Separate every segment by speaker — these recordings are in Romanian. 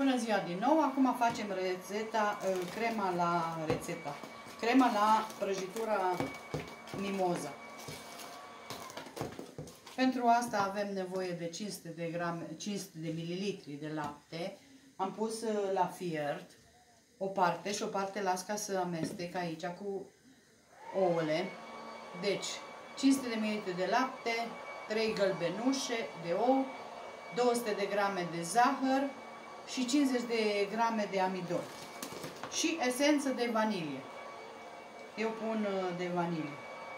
Speaker 1: Bună ziua din nou! Acum facem crema la prăjitura mimoza. Pentru asta avem nevoie de 500 de mililitri de lapte. Am pus la fiert o parte și o parte las ca să amestec aici cu ouăle. Deci 500 de mililitri de lapte, 3 gălbenușe de ou, 200 de grame de zahăr și 50 de grame de amidon și esență de vanilie. Eu pun de vanilie.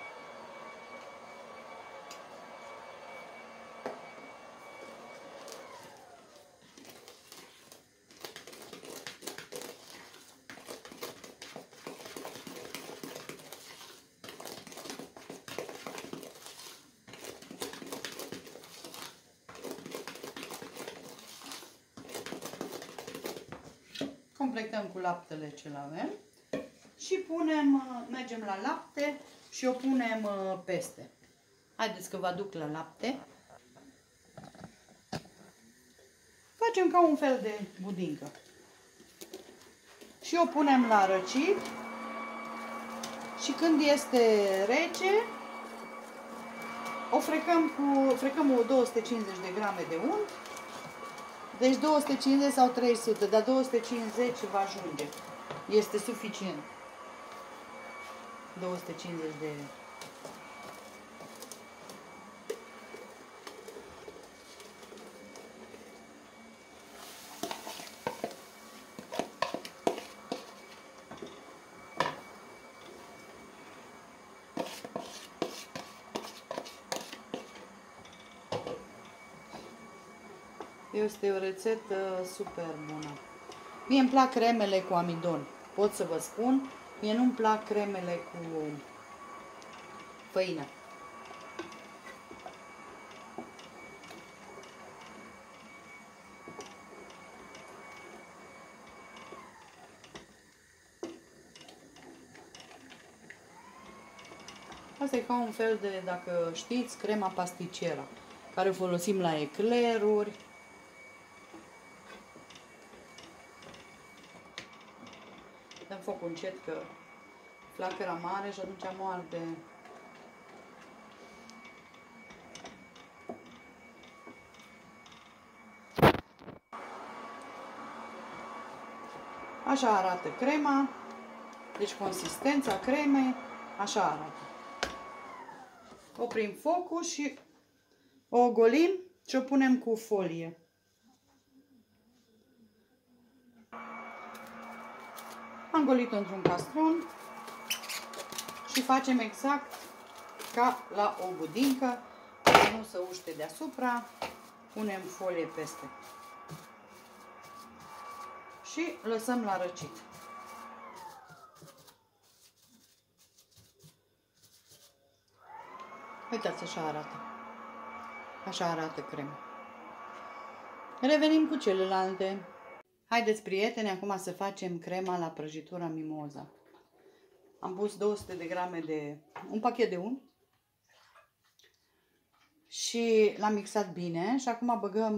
Speaker 1: Completăm cu laptele ce avem și mergem la lapte și o punem peste. Haideți că vă aduc la lapte. Facem ca un fel de budincă. Și o punem la răcit și când este rece, o frecăm 250 de grame de unt. Deci 250 sau 300, dar 250 va ajunge. Este suficient. 250 de... Este o rețetă super bună. Mie îmi plac cremele cu amidon. Pot să vă spun, mie nu-mi plac cremele cu făină. Asta e ca un fel de, dacă știți, crema pasticera, care o folosim la ecleruri. Dăm focul încet că flacăra mare și atunci moarde. Așa arată crema. Deci consistența cremei așa arată. Oprim focul și o ogolim și o punem cu folie. Am golit-o într-un castron și facem exact ca la o budincă, să nu se uște deasupra, punem folie peste și lăsăm la răcit. Uitați, așa arată. Așa arată crema. Revenim cu celelalte. Haideți, prieteni, acum să facem crema la prăjitura mimoza. Am pus 200 de grame de un pachet de unt și l-am mixat bine și acum băgăm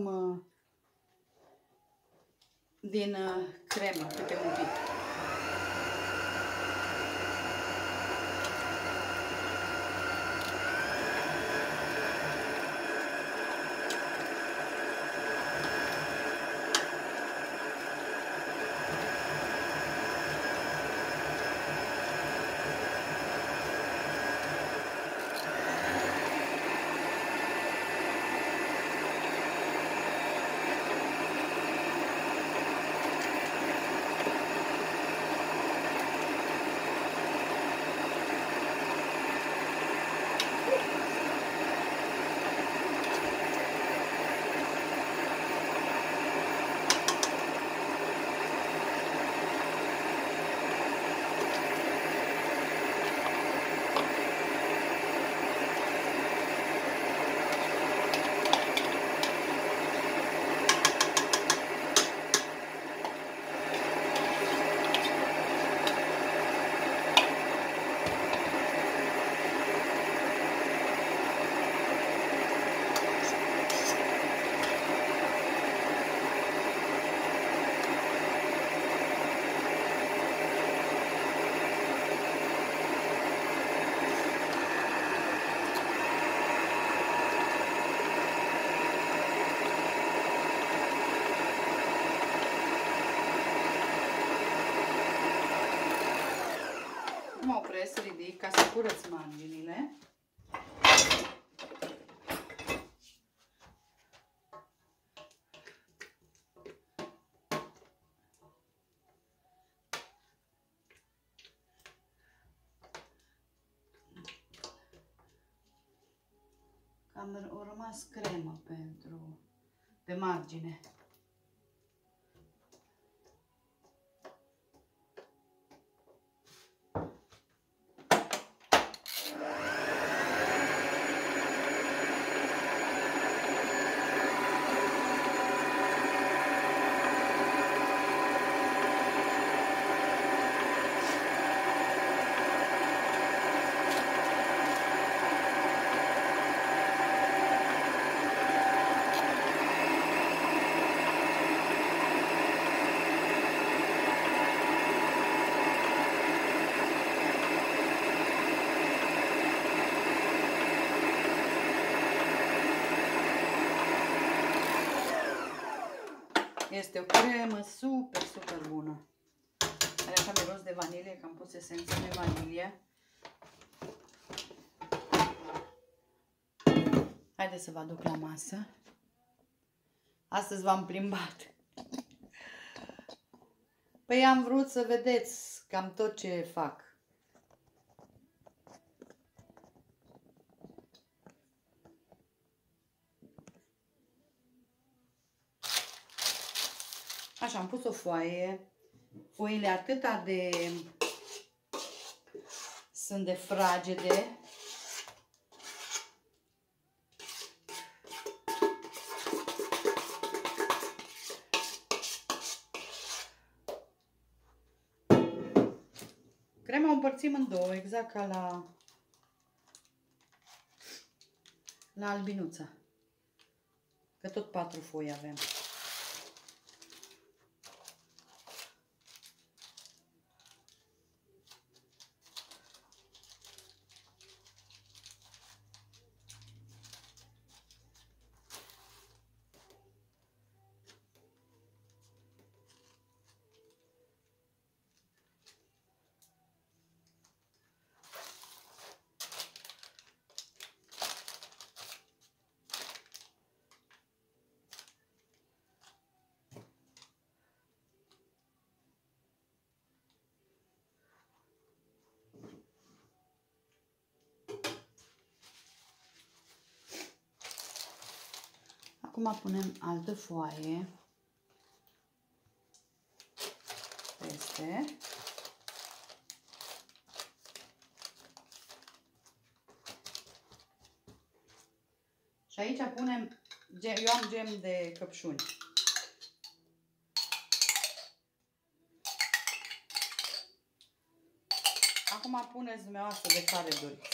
Speaker 1: din cremă câte un pic. opresc, ridic ca să curăț marginile. Cam o rămas cremă pe margine. Este o cremă super, super bună. Are așa miros de vanilie, că am pus esență de vanilie. Haideți să vă aduc la masă. Astăzi v-am plimbat. Păi am vrut să vedeți cam tot ce fac. Așa, am pus o foaie. Foile atâta de... sunt de fragede. Crema o împărțim în două, exact ca la albinuța. Că tot 4 foi avem. Acum punem altă foaie peste. Și aici punem, eu am gem de căpșuni. Acum puneți dumneavoastră de care doriți.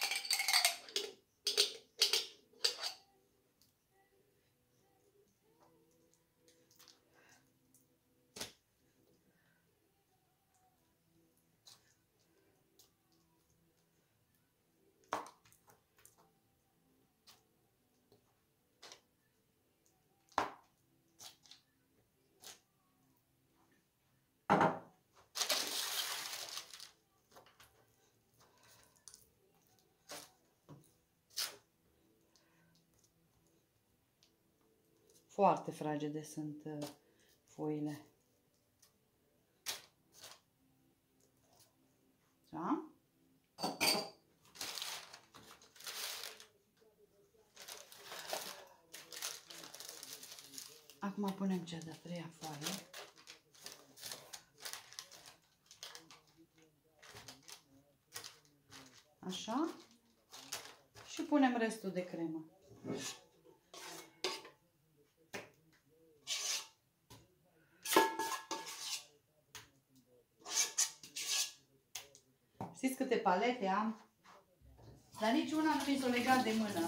Speaker 1: Foarte fragede sunt foile. Da? Acum punem cea de-a treia foaie. Așa. Și punem restul de cremă. Știți câte palete am? Dar niciuna nu mi s-o legat de mână.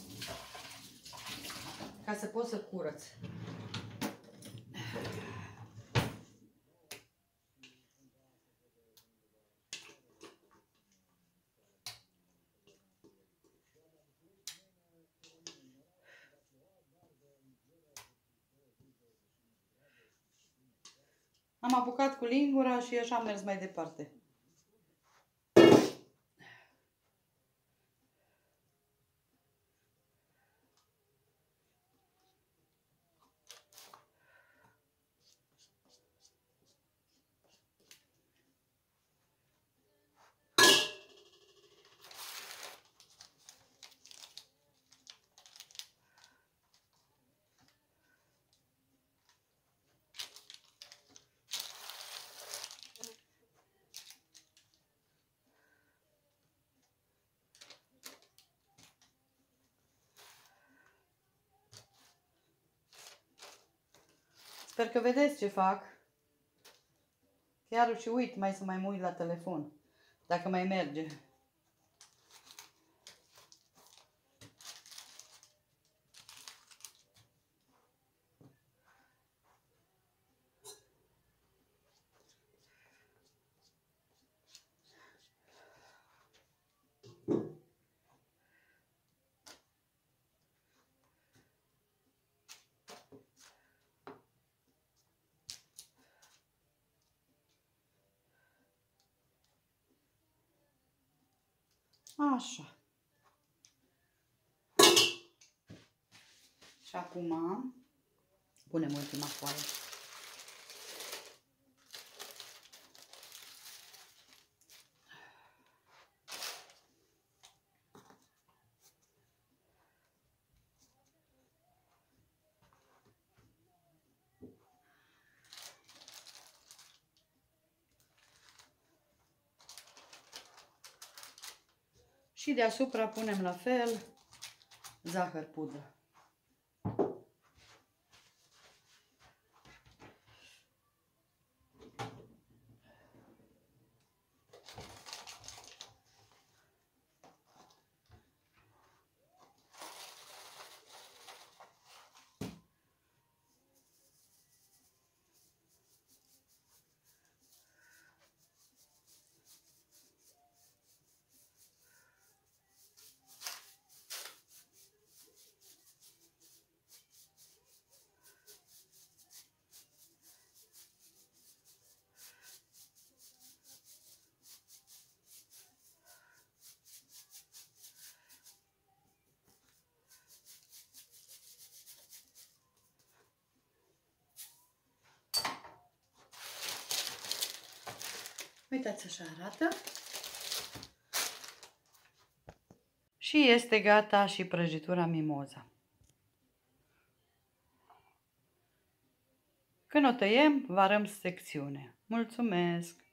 Speaker 1: Ca să pot să curăț. Am apucat cu lingura și așa am mers mai departe. Sper că vedeți ce fac. Chiar și uit mai să mai mă uit la telefon. Dacă mai merge. Așa. Și acum punem ultima foaie. Și deasupra punem la fel zahăr pudră. Uitați, așa arată. Și este gata și prăjitura mimoza. Când o tăiem, varăm secțiune. Mulțumesc!